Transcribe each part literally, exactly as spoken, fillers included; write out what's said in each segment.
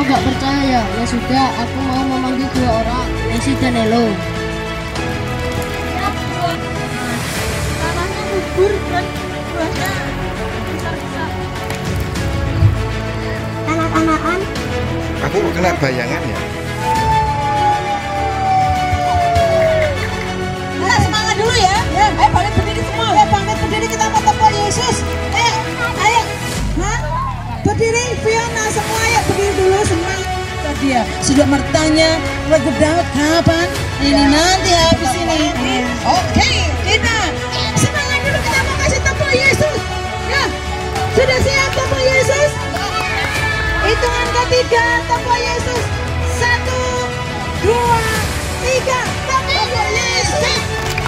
nggak percaya? Ya sudah, aku mau memanggil dua orang, Messi dan Elo. Tanahnya subur dan buahnya besar-besar. Anak-anakan, Aku kena bayangan ya. Nah, semangat dulu ya. Ya, ayo balik berdiri semua. Ya, bangkit berdiri kita ketemu Yesus. Ayo, ayo. Hah? Berdiri, Fiona semua ya berdiri dulu semua. Dia sudah bertanya, lagu Daud kapan? Ini nanti habis ini. Oke, kita semangat dulu kita mau kasih tepuk Yesus. Ya, sudah siap tepuk Yesus? Hitungan ketiga, tepuk Yesus. Satu, dua, tiga, tepuk Yesus.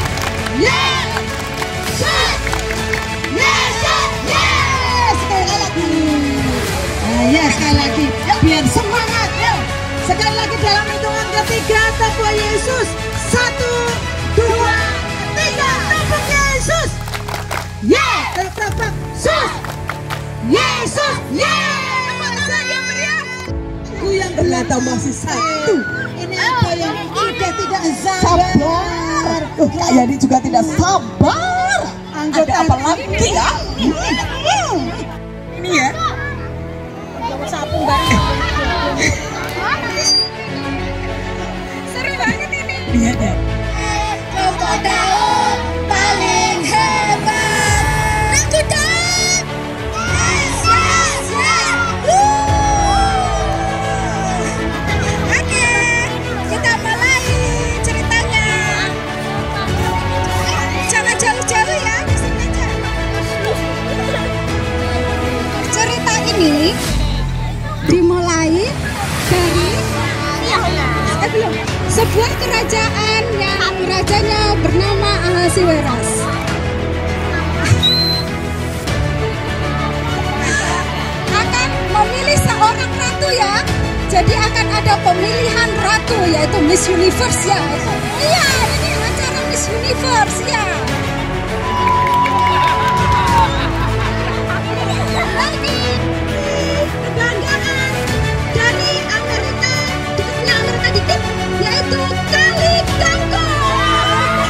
Yesus, Yesus, yes. Sekali lagi. Nah, ya sekali lagi. Biar semangat. Ya. Sekali lagi dalam hitungan ketiga, tepuk Yesus. Satu, dua, tiga, tepuk Yesus. Ya, tepuk Yesus. Yesus, yes. Aku yang berlata masih satu. Ini apa yang tidak tidak sabar. Oh, Kak Yani juga tidak sabar. Ada apa lagi ya? Ini ya. Sapu bareng. Seru banget ini. Lihat ya. Koko Daud paling hebat. Aku Daud. Yes, yes, yes. Oke, kita mulai ceritanya. Jangan jauh-jauh ya, di sini aja. Cerita ini dimulai dari eh, belum, sebuah kerajaan yang rajanya bernama Ahasiweros. Akan memilih seorang ratu ya. Jadi akan ada pemilihan ratu yaitu Miss Universe ya. Iya, ini acara Miss Universe ya. Lagi kebanggaan dari Amerika, dekatnya Amerika dikit, yaitu Kali Kangkung.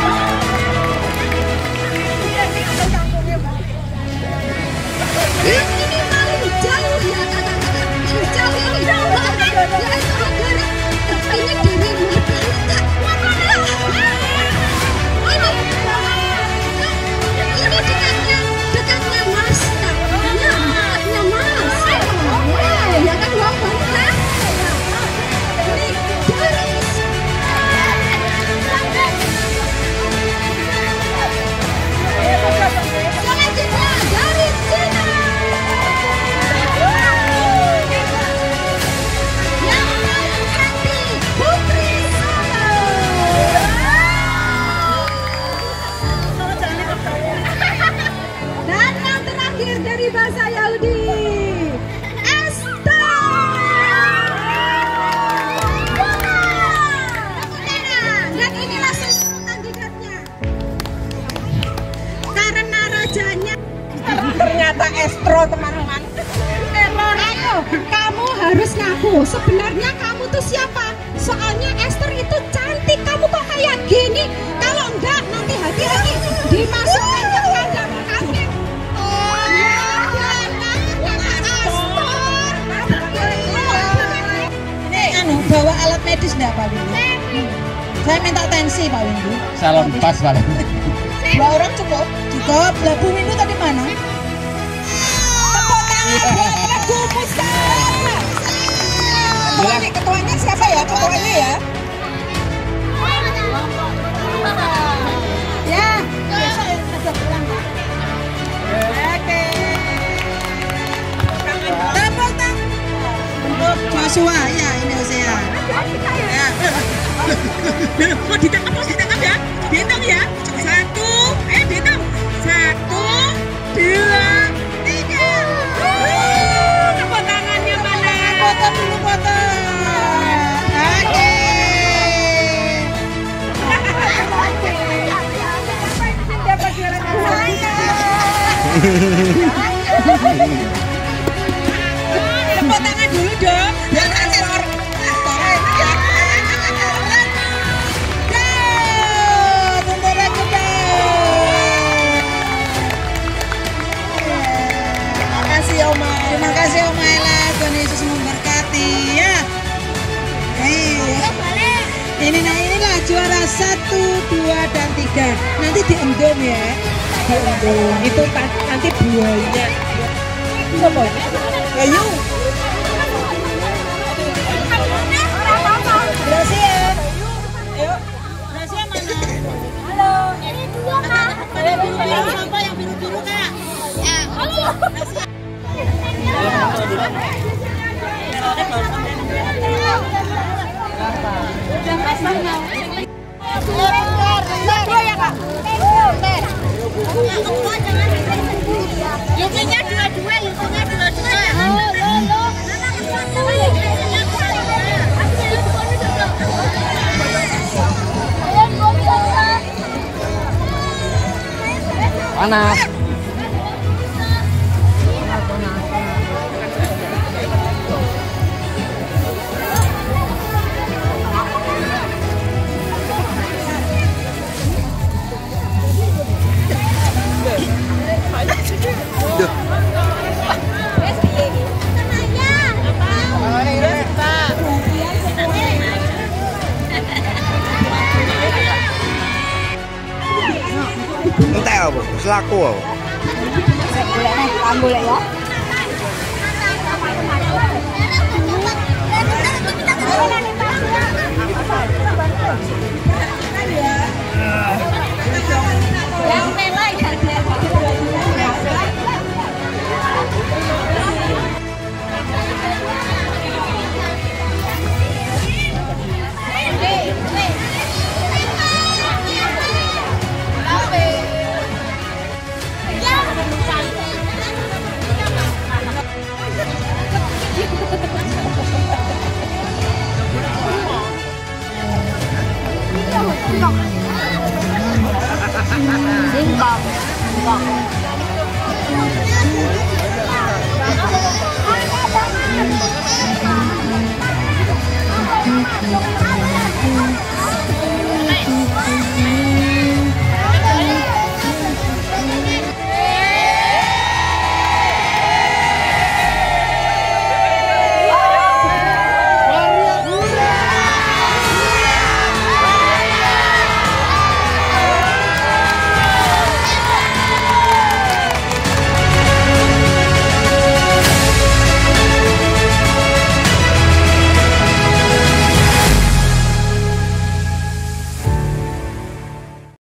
Dan ini paling jauh ya kakak-kakak, paling jauh ini yaitu negara terpilih dari Margarita. Ini ini dekatnya dekatnya Mars, ya, dekatnya Mars. Wow, ya kan wow banget kan? Ini dari selanjutnya dari Cina. Yang paling cantik Putri Solo. Dan yang terakhir dari bahasa Yahudi, Esther. Dan inilah semua kandidatnya. Karena rajanya ternyata Estro teman-teman. Ayo, kamu harus ngaku. Sebenarnya kamu tuh siapa? Soalnya Esther itu cantik. Kamu kok kayak gini? Kalau enggak, nanti hati-hati dimasukkan ke kandang kambing. Oh, ini anu bawa alat medis enggak Pak Windu? Saya minta tensi Pak Windu. Salon pas paling. Dua orang cukup? Cukup. Lah Bu Windu tadi mana? Tepuk tangan buat Regu Musa. Ketuanya, ketuanya siapa ya? Ketuanya ya? Ya. Oke. Tepuk tangan untuk Joshua ya, Indonesia. Ya. Mau ditangkap, mau ditangkap ya? Dihitung ya. Satu, eh dihitung. Satu, dua, tiga. Tepuk tangannya mana? Foto dulu foto. Oke. Dapat juara saya. tepuk tangan dulu dong. Biar aktor. Aktor ya. Tentara kita. Terima kasih Oma. Terima kasih Oma Ella. Tuhan Yesus memberkati ya. Hei. Ini nah inilah juara satu, dua dan tiga. Nanti diendom ya. Diendom. Itu nanti buahnya. Siapa? Ayo. Gracia. Ayo. Gracia mana? Halo. Ini dua kak. Yang apa yang biru-biru kak? Ya. Halo. Udah pasang mau. Dua ya kak. Yukinya dua-dua, yukinya dua-dua. Halo, halo. Panas. Entek apa? Selaku apa? Boleh nih, kamu boleh ya. Yang merah ya. Singkong. Singkong.